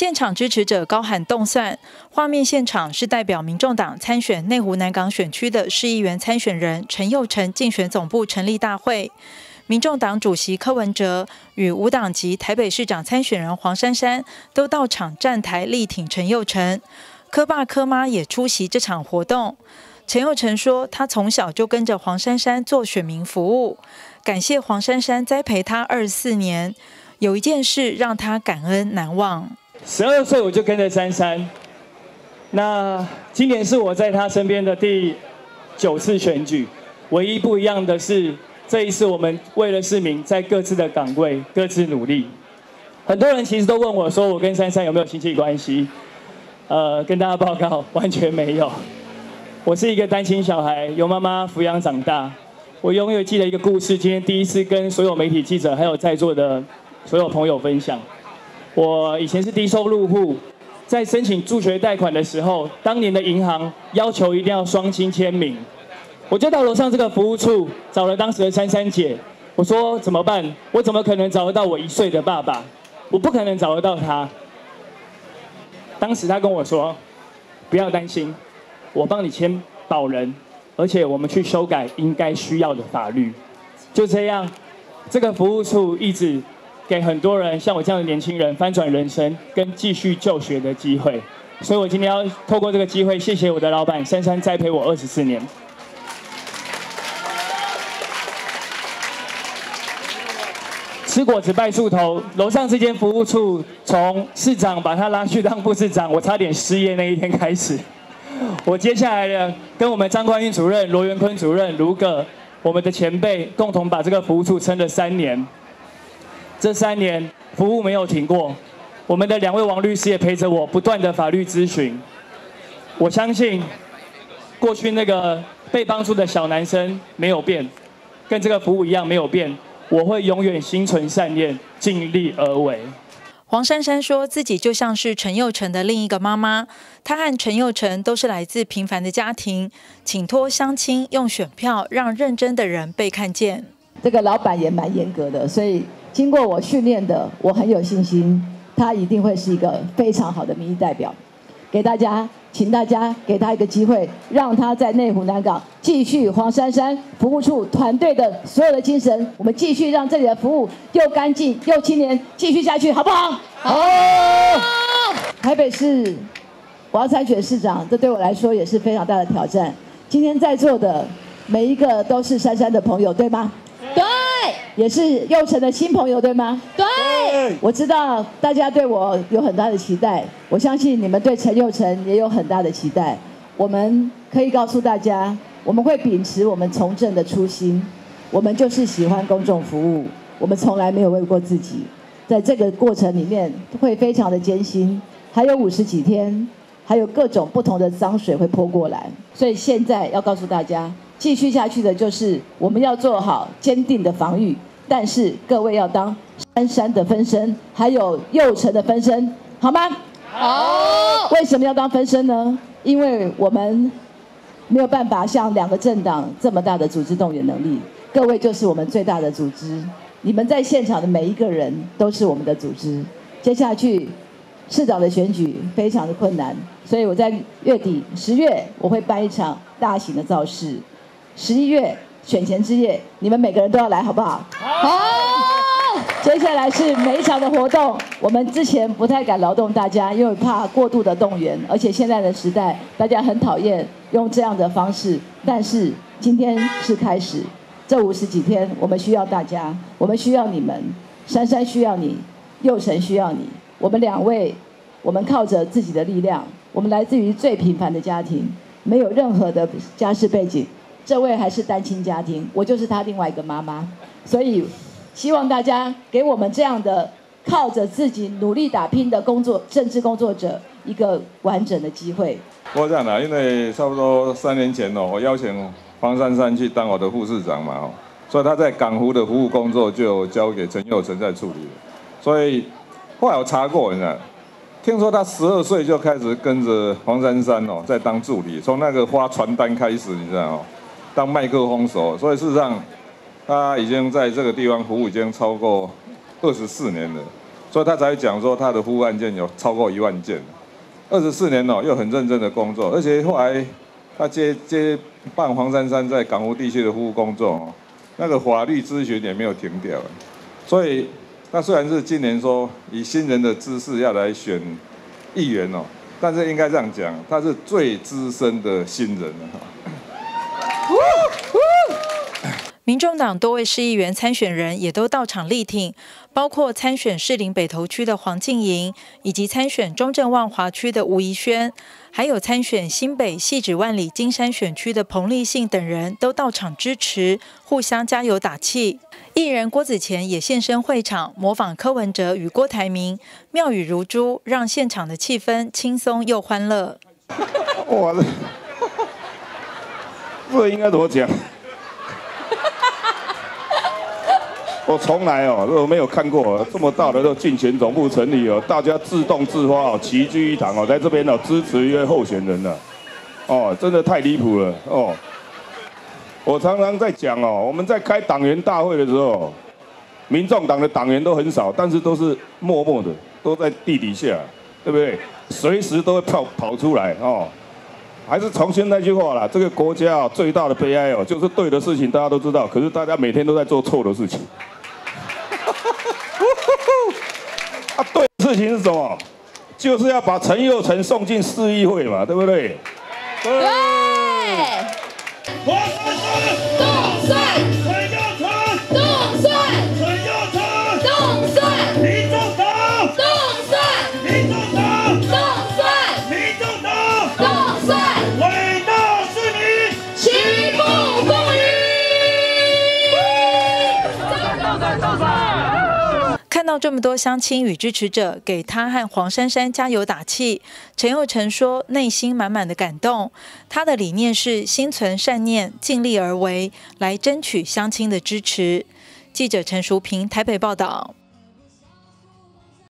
现场支持者高喊动算，画面现场是代表民众党参选内湖南港选区的市议员参选人陈佑成竞选总部成立大会。民众党主席柯文哲与无党籍台北市长参选人黄珊珊都到场站台力挺陈佑成，柯爸柯妈也出席这场活动。陈佑成说，他从小就跟着黄珊珊做选民服务，感谢黄珊珊栽培他24年，有一件事让他感恩难忘。 12岁我就跟着珊珊，那今年是我在他身边的第9次选举，唯一不一样的是，这一次我们为了市民在各自的岗位各自努力。很多人其实都问我说，我跟珊珊有没有亲戚关系？跟大家报告，完全没有。我是一个单亲小孩，由妈妈抚养长大。我永远记得一个故事，今天第一次跟所有媒体记者还有在座的所有朋友分享。我以前是低收入户，在申请助学贷款的时候，当年的银行要求一定要双亲签名，我就到楼上这个服务处找了当时的珊珊姐，我说怎么办？我怎么可能找得到我1岁的爸爸？我不可能找得到他。当时他跟我说，不要担心，我帮你签保人，而且我们去修改应该需要的法律。就这样，这个服务处一直给很多人像我这样的年轻人翻转人生跟继续就学的机会。所以我今天要透过这个机会，谢谢我的老板珊珊栽培我24年。吃果子拜树头，楼上这间服务处从市长把他拉去当副市长，我差点失业那一天开始。我接下来的跟我们张冠运主任、罗元坤主任、卢哥，我们的前辈共同把这个服务处撑了3年。这3年服务没有停过，我们的2位王律师也陪着我不断的法律咨询。我相信过去那个被帮助的小男生没有变，跟这个服务一样没有变。我会永远心存善念，尽力而为。 黄珊珊说自己就像是陈佑成的另一个妈妈，她和陈佑成都是来自平凡的家庭，请托乡亲用选票让认真的人被看见。 这个老板也蛮严格的，所以经过我训练的，我很有信心，他一定会是一个非常好的民意代表。给大家，请大家给他一个机会，让他在内湖南港继续黄珊珊服务处团队的所有的精神，我们继续让这里的服务又干净又青年继续下去，好不好？好。台北市我要参选市长，这对我来说也是非常大的挑战。今天在座的每一个都是珊珊的朋友，对吗？对。也是佑成的新朋友，对吗？对。我知道大家对我有很大的期待，我相信你们对陈佑成也有很大的期待。我们可以告诉大家，我们会秉持我们从政的初心，我们就是喜欢公众服务，我们从来没有为过自己。在这个过程里面会非常的艰辛，还有50几天，还有各种不同的脏水会泼过来，所以现在要告诉大家，继续下去的就是我们要做好坚定的防御，但是各位要当珊珊的分身，还有佑成的分身，好吗？好。为什么要当分身呢？因为我们没有办法像2个政党这么大的组织动员能力，各位就是我们最大的组织，你们在现场的每一个人都是我们的组织。接下去市长的选举非常的困难，所以我在月底10月我会办一场大型的造势，11月选前之夜，你们每个人都要来，好不好？好。接下来是每一场的活动，我们之前不太敢劳动大家，因为怕过度的动员，而且现在的时代，大家很讨厌用这样的方式。但是今天是开始，这50几天，我们需要大家，我们需要你们，珊珊需要你，佑成需要你。我们2位，我们靠着自己的力量，我们来自于最平凡的家庭，没有任何的家世背景。这位还是单亲家庭，我就是他另外一个妈妈，所以希望大家给我们这样的靠着自己努力打拼的政治工作者一个完整的机会。 我这样的，因为差不多3年前我邀请黄珊珊去当我的副市长嘛，所以他在港湖的服务工作就交给陈佑成在处理了。所以后来我查过，你知道，听说他12岁就开始跟着黄珊珊在当助理，从那个发传单开始，你知道当麦克风手，所以事实上他已经在这个地方服务已经超过24年了。 所以他才会讲说他的服务案件有超过1万件。24年哦，又很认真的工作，而且后来他接办黄珊珊在港湖地区的服务工作哦，那个法律咨询也没有停掉。所以那虽然是今年说以新人的姿势要来选议员哦，但是应该这样讲，他是最资深的新人了。 民众党多位市议员参选人也都到场力挺，包括参选士林北投区的黄静莹，以及参选中正万华区的吴怡萱，还有参选新北汐止万里金山选区的彭立信等人都到场支持，互相加油打气。艺人郭子乾也现身会场，模仿柯文哲与郭台铭，妙语如珠，让现场的气氛轻松又欢乐。 哇，这应该怎么讲？我从来都没有看过这么大的竞选总部成立大家自动自发齐聚一堂在这边支持一位候选人真的太离谱了我常常在讲我们在开党员大会的时候，民众党的党员都很少，但是都是默默的，都在地底下，对不对？随时都会跑出来还是重申那句话啦，这个国家最大的悲哀就是对的事情大家都知道，可是大家每天都在做错的事情。对的事情是什么？就是要把陈佑成送进市议会嘛，对不对？对。 动算，陈佑成，动算，陈佑成，动算，民众党，动算，民众党，动算，民众党，动算，伟大市民，齐步共赢。动算。 看到这么多乡亲与支持者给他和黄珊珊加油打气，陈佑成说内心满满的感动。他的理念是心存善念，尽力而为，来争取乡亲的支持。记者陈淑平台北报道。